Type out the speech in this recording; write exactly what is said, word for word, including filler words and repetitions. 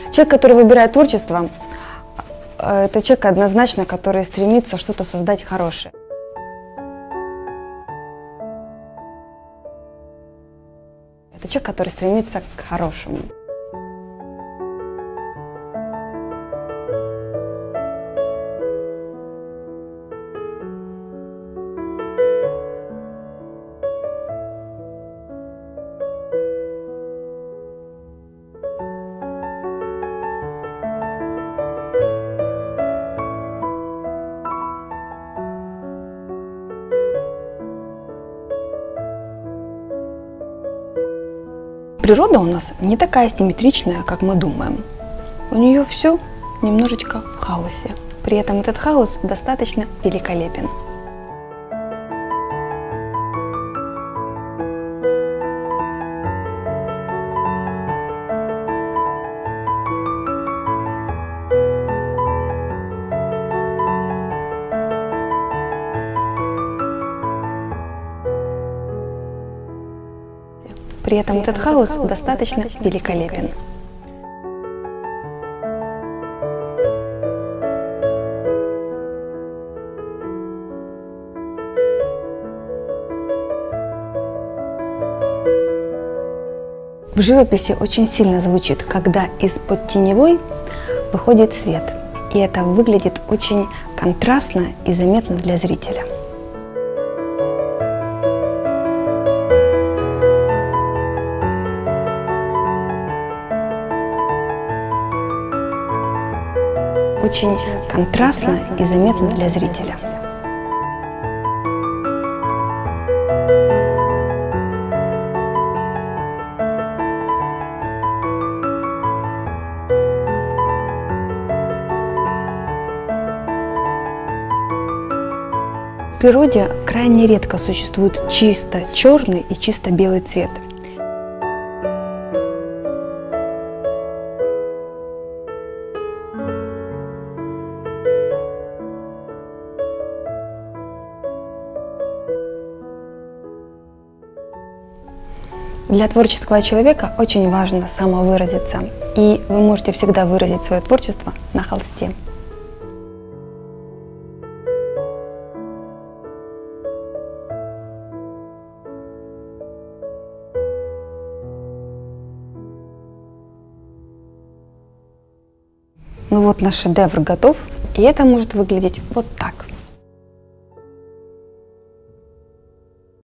Человек, который выбирает творчество, это человек однозначно, который стремится что-то создать хорошее. Это человек, который стремится к хорошему. Природа у нас не такая симметричная, как мы думаем. У нее все немножечко в хаосе. При этом этот хаос достаточно великолепен. При этом этот хаос достаточно великолепен. В живописи очень сильно звучит, когда из-под теневой выходит свет. И это выглядит очень контрастно и заметно для зрителя. Очень контрастно и заметно для зрителя. В природе крайне редко существует чисто черный и чисто белый цвет. Для творческого человека очень важно самовыразиться, и вы можете всегда выразить свое творчество на холсте. Ну вот наш шедевр готов, и это может выглядеть вот так.